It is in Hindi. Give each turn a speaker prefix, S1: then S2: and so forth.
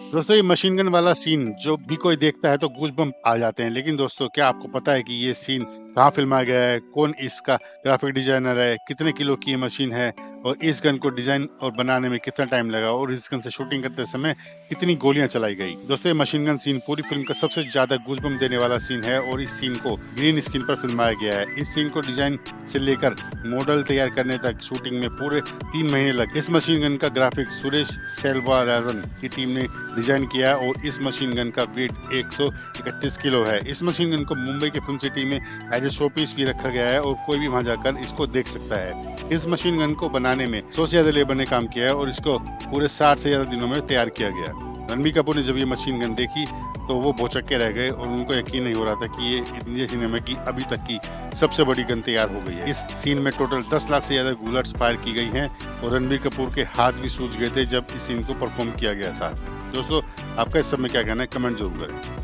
S1: दोस्तों ये मशीन गन वाला सीन जो भी कोई देखता है तो गूज़बम्प आ जाते हैं। लेकिन दोस्तों क्या आपको पता है कि ये सीन कहाँ फिल्माया गया है, कौन इसका ग्राफिक डिजाइनर है, कितने किलो की ये मशीन है और इस गन को डिजाइन और बनाने में कितना टाइम लगा और इस गन से शूटिंग करते समय कितनी गोलियां चलाई गई। दोस्तों ये मशीन गन सीन पूरी फिल्म का सबसे ज्यादा गूज़बम्प देने वाला सीन है और इस सीन को ग्रीन स्क्रीन पर फिल्माया गया है। इस सीन को डिजाइन से लेकर मॉडल तैयार करने तक शूटिंग में पूरे 3 महीने लगे। इस मशीन गन का ग्राफिक सुरेश सेल्वाराजन की टीम ने डिजाइन किया और इस मशीन गन का वेट 131 किलो है। इस मशीन गन को मुंबई के फिल्म सिटी में एज ए शो पीस भी रखा गया है और कोई भी वहां जाकर इसको देख सकता है। इस मशीन गन को बनाने में 100 से ज्यादा लेबर ने काम किया है और इसको पूरे 60 से ज्यादा दिनों में तैयार किया गया। रणबीर कपूर ने जब ये मशीन गन देखी तो वो भौचक के रह गए और उनको यकीन नहीं हो रहा था कि ये इंडिया सिनेमा की अभी तक की सबसे बड़ी गन तैयार हो गई है। इस सीन में टोटल 10 लाख से ज्यादा बुलेट्स फायर की गई हैं और रणबीर कपूर के हाथ भी सूज गए थे जब इस सीन को परफॉर्म किया गया था। दोस्तों आपका इस सब में क्या कहना है, कमेंट जरूर करें।